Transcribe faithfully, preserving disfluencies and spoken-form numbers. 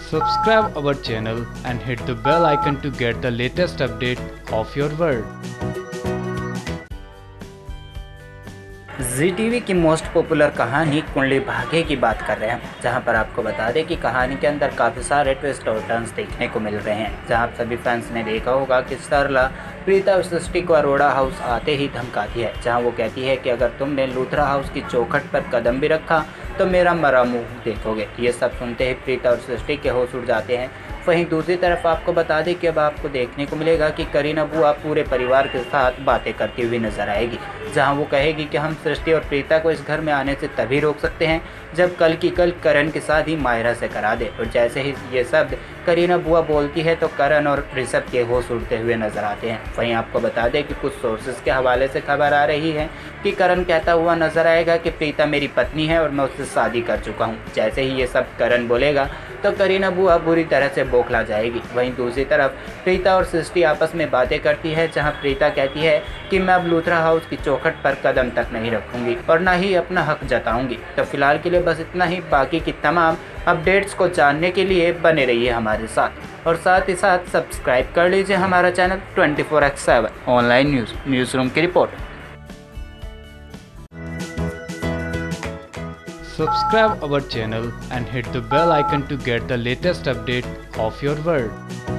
Subscribe our channel and hit the bell icon to get the latest update of your world. Zee TV की most popular कहानी कुंडली भाग्य की बात कर रहे हैं, जहां पर आपको बता दें कि कहानी के अंदर काफ़ी सारे ट्विस्ट और टर्न्स देखने को मिल रहे हैं। जहां आप सभी फैंस ने देखा होगा कि सरला प्रीता और सृष्टि को अरोड़ा हाउस आते ही धमकाती है, जहां वो कहती है कि अगर तुमने लूथरा हाउस की चौखट पर कदम भी रखा तो मेरा मरा मुंह देखोगे। ये सब सुनते ही प्रीता और सृष्टि के होश उड़ जाते हैं। वहीं दूसरी तरफ आपको बता दें कि अब आपको देखने को मिलेगा कि करीना बुआ पूरे परिवार के साथ बातें करती हुई नजर आएगी, जहां वो कहेगी कि हम सृष्टि और प्रीता को इस घर में आने से तभी रोक सकते हैं जब कल की कल करण के साथ ही मायरा से करा दे। और जैसे ही ये शब्द करीना बुआ बोलती है तो करण और ऋषभ के होश उड़ते हुए नजर आते हैं। वहीं आपको बता दें कि कुछ सोर्सेज के हवाले से खबर आ रही है कि करण कहता हुआ नजर आएगा कि प्रीता मेरी पत्नी है और मैं उससे शादी कर चुका हूँ। जैसे ही ये सब करण बोलेगा तो करीना बुआ बुरी तरह से बौखला जाएगी। वहीं दूसरी तरफ प्रीता और सृष्टि आपस में बातें करती है, जहां प्रीता कहती है कि मैं अब लूथरा हाउस की चौखट पर कदम तक नहीं रखूंगी और ना ही अपना हक जताऊंगी। तो फिलहाल के लिए बस इतना ही। बाकी की तमाम अपडेट्स को जानने के लिए बने रहिए हमारे साथ और साथ ही साथ सब्सक्राइब कर लीजिए हमारा channel twenty four x seven online news news room की report. Subscribe our channel and hit the bell icon to get the latest update of your world.